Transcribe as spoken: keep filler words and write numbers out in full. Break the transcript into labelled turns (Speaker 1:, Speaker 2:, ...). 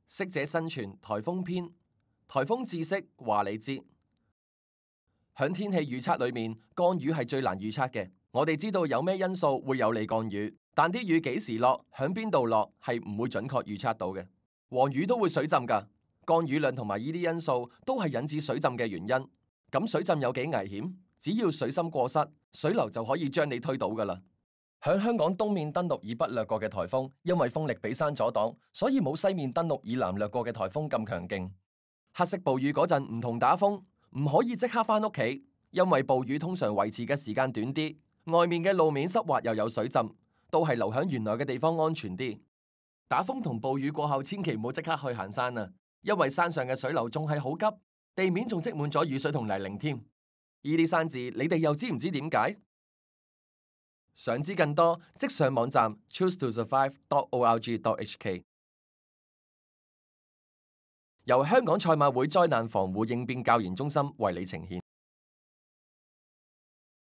Speaker 1: 適者生存颱風篇，颱風知識話你知。響天氣預測裏面，降雨係最難預測嘅。我哋知道有咩因素會有利降雨，但啲雨幾時落，響邊度落係唔會準確預測到嘅。黃雨都會水浸㗎，降雨量同埋呢啲因素都係引致水浸嘅原因。咁水浸有幾危險？只要水深過失，水流就可以將你推倒㗎啦。響香港東面登陸以北掠過嘅颱風，因為風力俾山阻擋，所以冇西面登陸以南掠過嘅颱風咁強勁。黑色暴雨嗰陣唔同打風，唔可以即刻返屋企，因為暴雨通常維持嘅時間短啲，外面嘅路面濕滑又有水浸，都係留響原來嘅地方安全啲。打風同暴雨過後，千祈唔好即刻去行山啊，因為山上嘅水流仲係好急，地面仲積滿咗雨水同泥濘添。呢啲山字你哋又知唔知點解？想知更多，即上網站 choose to survive dot org dot h k。 由香港賽馬會災難防護應變教研中心為你呈現。